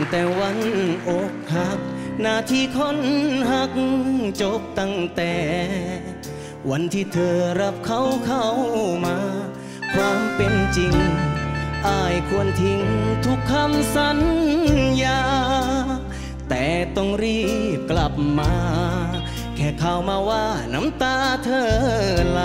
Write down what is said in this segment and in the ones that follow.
แต่วันอกหักหน้าที่คนหักจบตั้งแต่วันที่เธอรับเขาเข้ามาความเป็นจริงอ้ายควรทิ้งทุกคำสัญญาแต่ต้องรีบกลับมาแค่ข่าวมาว่าน้ำตาเธอไหล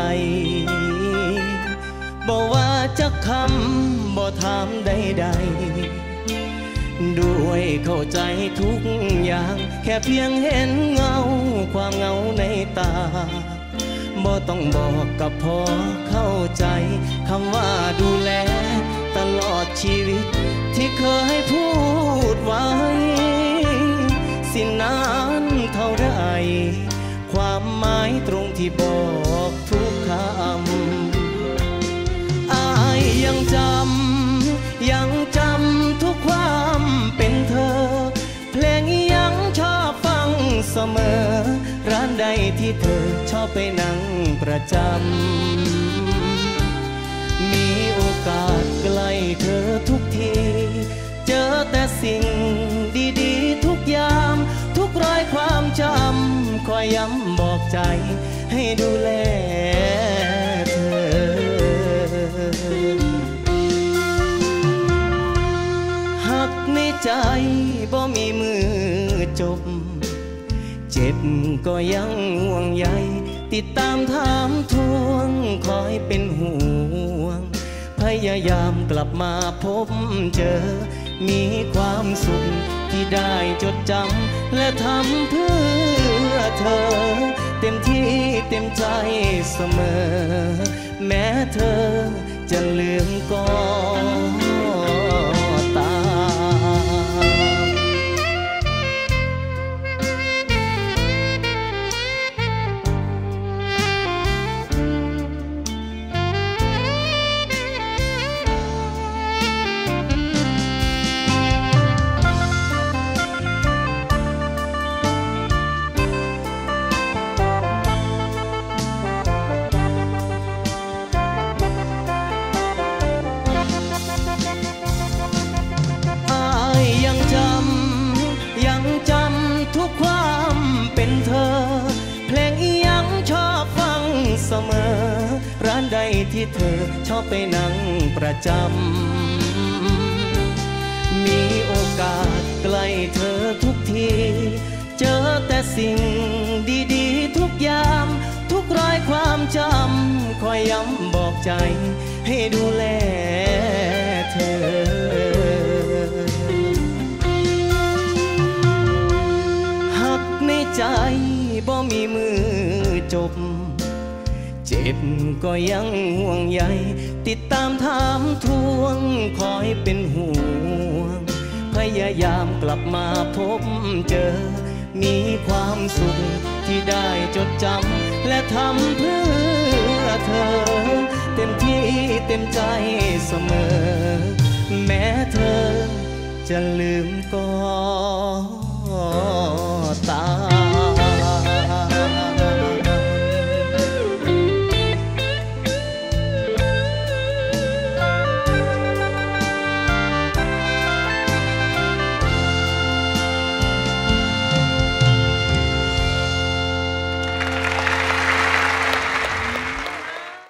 บอกว่าจะคำบ่ถามใดๆด้วยเข้าใจทุกอย่างแค่เพียงเห็นเงาความเหงาในตาบ่ต้องบอกกับพอเข้าใจคำว่าดูแลตลอดชีวิตที่เคยพูดไว้สิ้นนานเท่าไรความหมายตรงที่บอกทุกคำอ้ายยังจำทุกความเป็นเธอเพลงยังชอบฟังเสมอร้านใดที่เธอชอบไปนั่งประจำมีโอกาสใกล้เธอทุกทีเจอแต่สิ่งดีๆทุกยามทุกรอยความจำคอยย้ำบอกใจให้ดูแลเธอหักในใจบ่มีมือจบเจ็บก็ยังห่วงใยติดตามถามทวงคอยเป็นห่วงพยายามกลับมาพบเจอมีความสุขที่ได้จดจำและทำเพื่อเธอเต็มที่เต็มใจเสมอแม้เธอจะลืมก็ตามทุกความเป็นเธอเพลงยังชอบฟังเสมอร้านใดที่เธอชอบไปนั่งประจำมีโอกาสใกล้เธอทุกทีเจอแต่สิ่งดีๆทุกยามทุกรอยความจำคอยย้ำบอกใจให้ดูแลเธอในใจบ่มีมือจบเจ็บก็ยังห่วงใยติดตามถามทวงคอยเป็นห่วงพยายามกลับมาพบเจอมีความสุขที่ได้จดจำและทำเพื่อเธอเต็มที่เต็มใจเสมอแม้เธอจะลืมก็